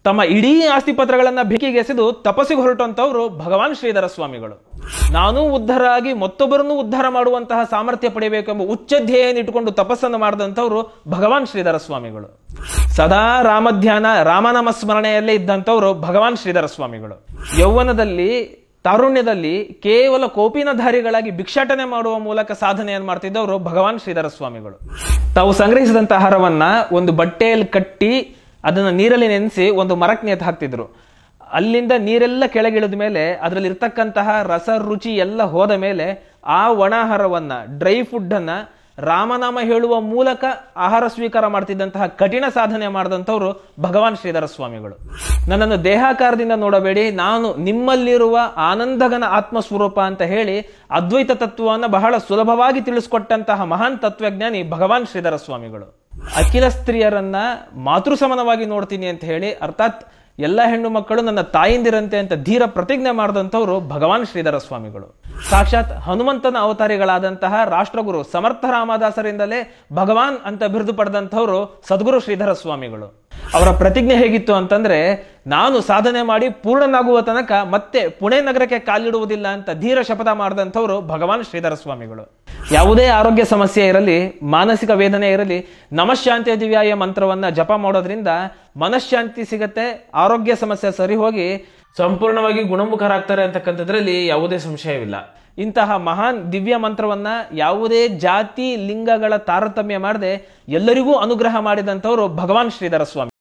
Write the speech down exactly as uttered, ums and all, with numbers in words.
ತಮ್ಮ ಇಡೀ ಆಸ್ತಿ ಪತ್ರಗಳನ್ನ ಬೆಂಕಿಗೆಸೆದು ತಪಸ್ಸಿಗೆ ಹೊರಟಂತವರು ಭಗವಾನ್ ಶ್ರೀಧರ ಸ್ವಾಮಿಗಳು. ನಾನು ಉದ್ಧಾರ ಆಗಿ ಮತ್ತೊಬ್ಬರನ್ನು ಉದ್ಧಾರ ಮಾಡುವಂತಹ ಸಾಮರ್ಥ್ಯ ಪಡೆಯಬೇಕೆಂಬ ಉಚ್ಚಧ್ಯೇಯನ್ನು ಇಟ್ಟುಕೊಂಡು ತಪಸ್ಸನ್ನು ಮಾಡಿದಂಥವ್ರು ಭಗವಾನ್ ಶ್ರೀಧರ ಸ್ವಾಮಿಗಳು. ಸದಾ ರಾಮಧ್ಯಾನ ರಾಮನಾಮ ಸ್ಮರಣೆಯಲ್ಲೇ ಇದ್ದಂಥವ್ರು ಭಗವಾನ್ ಶ್ರೀಧರ ಸ್ವಾಮಿಗಳು. ಯೌವನದಲ್ಲಿ ತಾರುಣ್ಯದಲ್ಲಿ ಕೇವಲ ಕೋಪಿನಧಾರಿಗಳಾಗಿ ಭಿಕ್ಷಾಟನೆ ಮಾಡುವ ಮೂಲಕ ಸಾಧನೆಯನ್ನು ಮಾಡ್ತಿದ್ದವರು ಭಗವಾನ್ ಶ್ರೀಧರ ಸ್ವಾಮಿಗಳು. ತಾವು ಸಂಗ್ರಹಿಸಿದಂತಹ ಆಹಾರವನ್ನ ಒಂದು ಬಟ್ಟೆಯಲ್ಲಿ ಕಟ್ಟಿ ಅದನ್ನು ನೀರಲ್ಲಿ ನೆನೆಸಿ ಒಂದು ಮರಕ್ಕೆ ನೇತು ಹಾಕ್ತಿದ್ರು. ಅಲ್ಲಿಂದ ನೀರೆಲ್ಲ ಕೆಳಗಿಳಿದ ಮೇಲೆ ಅದರಲ್ಲಿ ಇರ್ತಕ್ಕಂತಹ ರಸ ರುಚಿ ಎಲ್ಲ ಹೋದ ಮೇಲೆ ಆ ಒಣಾಹಾರವನ್ನ ಡ್ರೈ ಫುಡ್ ಅನ್ನ ರಾಮನಾಮ ಹೇಳುವ ಮೂಲಕ ಆಹಾರ ಸ್ವೀಕಾರ ಮಾಡ್ತಿದ್ದಂತಹ ಕಠಿಣ ಸಾಧನೆ ಮಾಡಿದಂಥವ್ರು ಭಗವಾನ್ ಶ್ರೀಧರ ಸ್ವಾಮಿಗಳು. ನನ್ನನ್ನು ದೇಹಾಕಾರದಿಂದ ನೋಡಬೇಡಿ, ನಾನು ನಿಮ್ಮಲ್ಲಿರುವ ಆನಂದಗನ ಆತ್ಮಸ್ವರೂಪ ಅಂತ ಹೇಳಿ ಅದ್ವೈತ ತತ್ವವನ್ನು ಬಹಳ ಸುಲಭವಾಗಿ ತಿಳಿಸ್ಕೊಟ್ಟಂತಹ ಮಹಾನ್ ತತ್ವಜ್ಞಾನಿ ಭಗವಾನ್ ಶ್ರೀಧರ ಸ್ವಾಮಿಗಳು. ಅಖಿಲ ಸ್ತ್ರೀಯರನ್ನ ಮಾತೃ ಸಮಾನವಾಗಿ ನೋಡ್ತೀನಿ ಅಂತ ಹೇಳಿ, ಅರ್ಥಾತ್ ಎಲ್ಲ ಹೆಣ್ಣು ಮಕ್ಕಳು ನನ್ನ ತಾಯಿಂದಿರಂತೆ ಅಂತ ಧೀರ ಪ್ರತಿಜ್ಞೆ ಮಾಡಿದಂಥವ್ರು ಭಗವಾನ್ ಶ್ರೀಧರ ಸ್ವಾಮಿಗಳು. ಸಾಕ್ಷಾತ್ ಹನುಮಂತನ ಅವತಾರಿಗಳಾದಂತಹ ರಾಷ್ಟ್ರಗುರು ಸಮರ್ಥ ರಾಮದಾಸರಿಂದಲೇ ಭಗವಾನ್ ಅಂತ ಬಿರುದು ಪಡೆದಂಥವ್ರು ಸದ್ಗುರು ಶ್ರೀಧರ ಸ್ವಾಮಿಗಳು. ಅವರ ಪ್ರತಿಜ್ಞೆ ಹೇಗಿತ್ತು ಅಂತಂದ್ರೆ, ನಾನು ಸಾಧನೆ ಮಾಡಿ ಪೂರ್ಣನಾಗುವ ತನಕ ಮತ್ತೆ ಪುಣೆ ನಗರಕ್ಕೆ ಕಾಲಿಡುವುದಿಲ್ಲ ಅಂತ ಧೀರ ಶಪಥ ಮಾಡಿದಂಥವ್ರು ಭಗವಾನ್ ಶ್ರೀಧರ ಸ್ವಾಮಿಗಳು. ಯಾವುದೇ ಆರೋಗ್ಯ ಸಮಸ್ಯೆ ಇರಲಿ, ಮಾನಸಿಕ ವೇದನೆ ಇರಲಿ, ನಮಃಶಾಂತಿ ದಿವ್ಯಾಯ ಮಂತ್ರವನ್ನ ಜಪ ಮಾಡೋದ್ರಿಂದ ಮನಃಶಾಂತಿ ಸಿಗತ್ತೆ, ಆರೋಗ್ಯ ಸಮಸ್ಯೆ ಸರಿ ಹೋಗಿ ಸಂಪೂರ್ಣವಾಗಿ ಗುಣಮುಖರಾಗ್ತಾರೆ ಅಂತಕ್ಕಂಥದ್ರಲ್ಲಿ ಯಾವುದೇ ಸಂಶಯವಿಲ್ಲ. ಇಂತಹ ಮಹಾನ್ ದಿವ್ಯ ಮಂತ್ರವನ್ನ ಯಾವುದೇ ಜಾತಿ ಲಿಂಗಗಳ ತಾರತಮ್ಯ ಮಾಡದೆ ಎಲ್ಲರಿಗೂ ಅನುಗ್ರಹ ಮಾಡಿದಂಥವ್ರು ಭಗವಾನ್ ಶ್ರೀಧರ ಸ್ವಾಮಿ.